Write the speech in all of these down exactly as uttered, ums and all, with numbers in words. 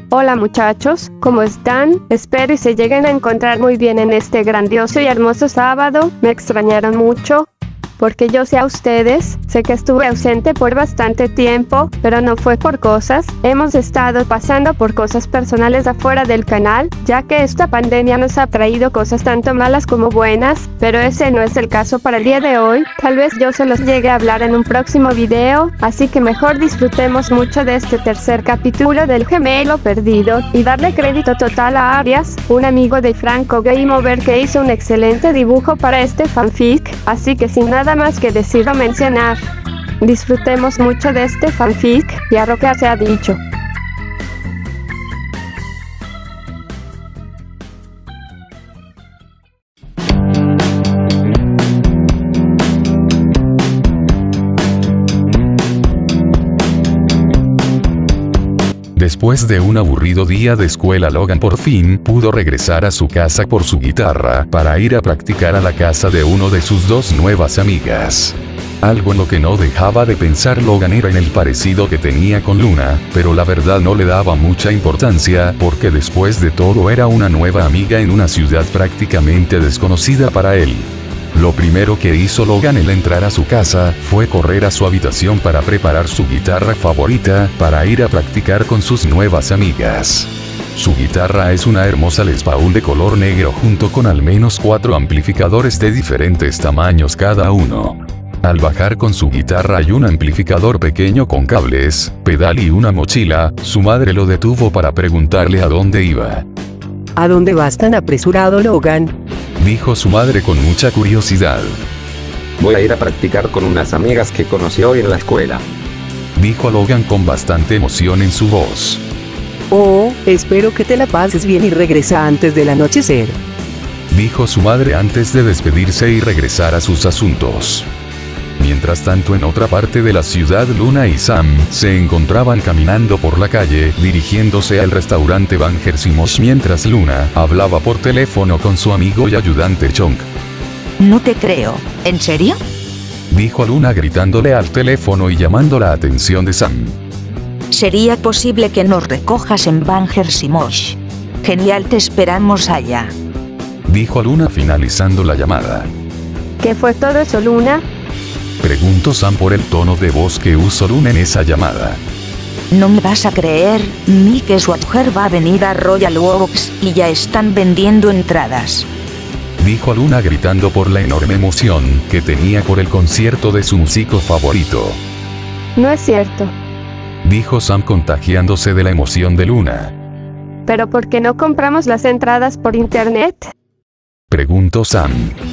Hola muchachos, ¿cómo están? Espero y se lleguen a encontrar muy bien en este grandioso y hermoso sábado. ¿Me extrañaron mucho? Porque yo sé a ustedes, sé que estuve ausente por bastante tiempo, pero no fue por cosas. Hemos estado pasando por cosas personales afuera del canal, ya que esta pandemia nos ha traído cosas tanto malas como buenas, pero ese no es el caso para el día de hoy. Tal vez yo se los llegue a hablar en un próximo video, así que mejor disfrutemos mucho de este tercer capítulo del Gemelo Perdido, y darle crédito total a Arias, un amigo de Franco Game Over que hizo un excelente dibujo para este fanfic, así que sin nada Nada más que decir o mencionar. Disfrutemos mucho de este fanfic, y a lo que se ha dicho. Después de un aburrido día de escuela, Logan por fin pudo regresar a su casa por su guitarra para ir a practicar a la casa de uno de sus dos nuevas amigas. Algo en lo que no dejaba de pensar Logan era en el parecido que tenía con Luna, pero la verdad no le daba mucha importancia porque después de todo era una nueva amiga en una ciudad prácticamente desconocida para él. Lo primero que hizo Logan al entrar a su casa fue correr a su habitación para preparar su guitarra favorita para ir a practicar con sus nuevas amigas. Su guitarra es una hermosa Les Paul de color negro junto con al menos cuatro amplificadores de diferentes tamaños cada uno. Al bajar con su guitarra y un amplificador pequeño con cables, pedal y una mochila, su madre lo detuvo para preguntarle a dónde iba. ¿A dónde vas tan apresurado, Logan?, dijo su madre con mucha curiosidad. Voy a ir a practicar con unas amigas que conocí hoy en la escuela, dijo Logan con bastante emoción en su voz. Oh, espero que te la pases bien y regresa antes del anochecer, dijo su madre antes de despedirse y regresar a sus asuntos. Mientras tanto, en otra parte de la ciudad, Luna y Sam se encontraban caminando por la calle, dirigiéndose al restaurante Bangersimosh mientras Luna hablaba por teléfono con su amigo y ayudante Chong. No te creo, ¿en serio?, dijo Luna gritándole al teléfono y llamando la atención de Sam. ¿Sería posible que nos recojas en Bangersimosh? Genial, te esperamos allá, dijo Luna finalizando la llamada. ¿Qué fue todo eso, Luna?, preguntó Sam por el tono de voz que usó Luna en esa llamada. No me vas a creer, ni que su mujer va a venir a Royal Oaks y ya están vendiendo entradas, dijo Luna gritando por la enorme emoción que tenía por el concierto de su músico favorito. No es cierto. Dijo Sam contagiándose de la emoción de Luna. ¿Pero por qué no compramos las entradas por internet?, preguntó Sam.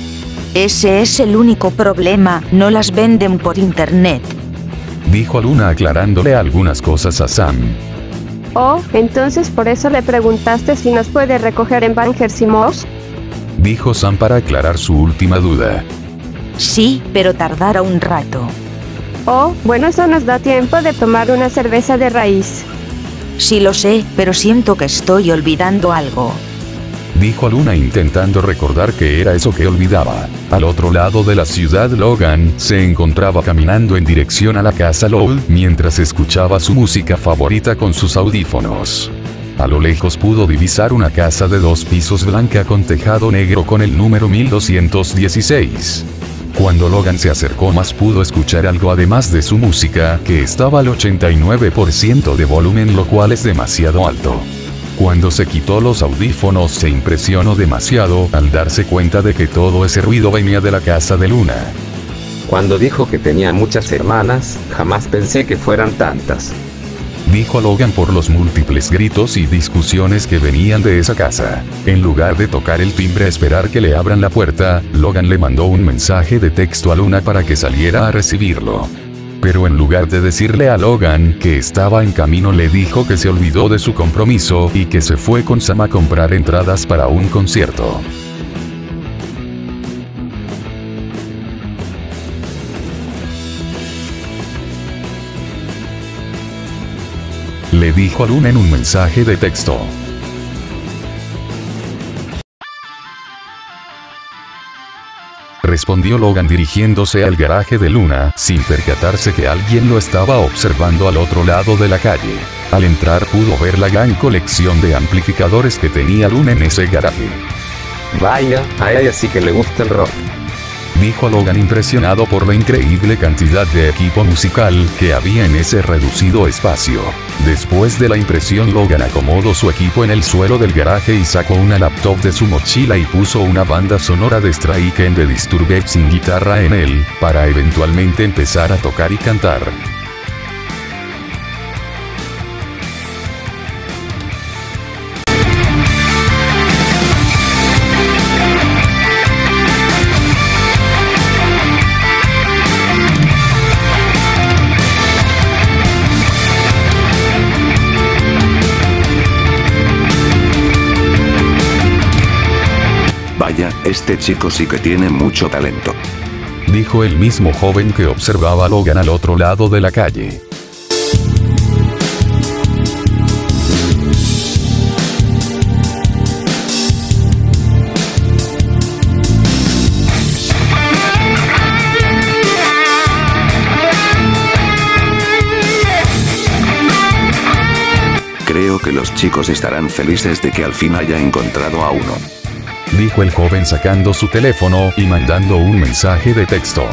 Ese es el único problema, no las venden por internet, dijo Luna aclarándole algunas cosas a Sam. Oh, entonces por eso le preguntaste si nos puede recoger en Bangersimosh, dijo Sam para aclarar su última duda. Sí, pero tardará un rato. Oh, bueno, eso nos da tiempo de tomar una cerveza de raíz. Sí lo sé, pero siento que estoy olvidando algo, dijo Luna intentando recordar qué era eso que olvidaba. Al otro lado de la ciudad, Logan se encontraba caminando en dirección a la casa Lowell mientras escuchaba su música favorita con sus audífonos. A lo lejos pudo divisar una casa de dos pisos blanca con tejado negro con el número mil doscientos dieciséis. Cuando Logan se acercó más pudo escuchar algo además de su música, que estaba al ochenta y nueve por ciento de volumen, lo cual es demasiado alto. Cuando se quitó los audífonos se impresionó demasiado al darse cuenta de que todo ese ruido venía de la casa de Luna. Cuando dijo que tenía muchas hermanas, jamás pensé que fueran tantas, dijo Logan por los múltiples gritos y discusiones que venían de esa casa. En lugar de tocar el timbre a esperar que le abran la puerta, Logan le mandó un mensaje de texto a Luna para que saliera a recibirlo. Pero en lugar de decirle a Logan que estaba en camino, le dijo que se olvidó de su compromiso y que se fue con Sam a comprar entradas para un concierto. Le dijo a Luna en un mensaje de texto. respondió Logan dirigiéndose al garaje de Luna, sin percatarse que alguien lo estaba observando al otro lado de la calle. Al entrar pudo ver la gran colección de amplificadores que tenía Luna en ese garaje. Vaya, a ella sí que le gusta el rock, dijo Logan impresionado por la increíble cantidad de equipo musical que había en ese reducido espacio. Después de la impresión, Logan acomodó su equipo en el suelo del garaje y sacó una laptop de su mochila y puso una banda sonora de Strike and the Disturbed sin guitarra en él, para eventualmente empezar a tocar y cantar. Vaya, este chico sí que tiene mucho talento, dijo el mismo joven que observaba a Logan al otro lado de la calle. Creo que los chicos estarán felices de que al fin haya encontrado a uno, dijo el joven sacando su teléfono y mandando un mensaje de texto.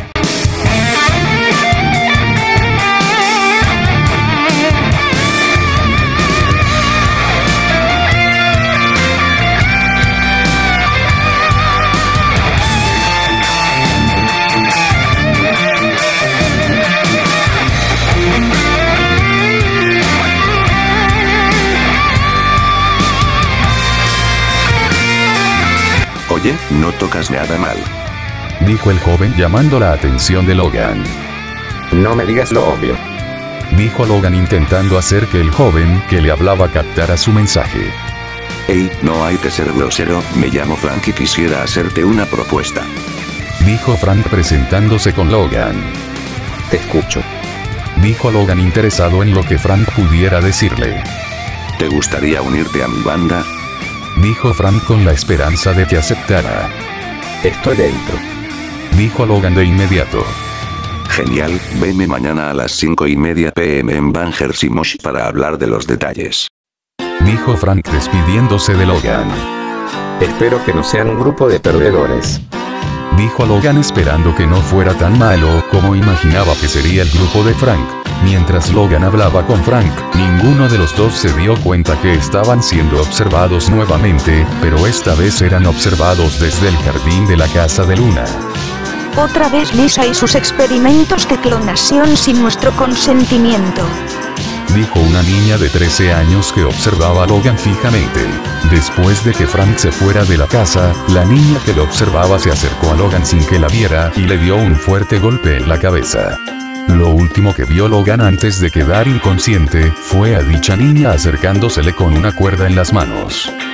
Oye, no tocas nada mal, dijo el joven llamando la atención de Logan. No me digas lo obvio, dijo Logan intentando hacer que el joven que le hablaba captara su mensaje. Hey, no hay que ser grosero, me llamo Frank y quisiera hacerte una propuesta, dijo Frank presentándose con Logan. Te escucho, dijo Logan interesado en lo que Frank pudiera decirle. ¿Te gustaría unirte a mi banda?, dijo Frank con la esperanza de que aceptara. Estoy dentro, dijo Logan de inmediato. Genial, veme mañana a las cinco y media p m en Bangers y Mosh para hablar de los detalles, dijo Frank despidiéndose de Logan. Espero que no sean un grupo de perdedores, dijo Logan esperando que no fuera tan malo como imaginaba que sería el grupo de Frank. Mientras Logan hablaba con Frank, ninguno de los dos se dio cuenta que estaban siendo observados nuevamente, pero esta vez eran observados desde el jardín de la casa de Luna. Otra vez Lisa y sus experimentos de clonación sin nuestro consentimiento, dijo una niña de trece años que observaba a Logan fijamente. Después de que Frank se fuera de la casa, la niña que lo observaba se acercó a Logan sin que la viera y le dio un fuerte golpe en la cabeza. Lo último que vio Logan antes de quedar inconsciente fue a dicha niña acercándosele con una cuerda en las manos.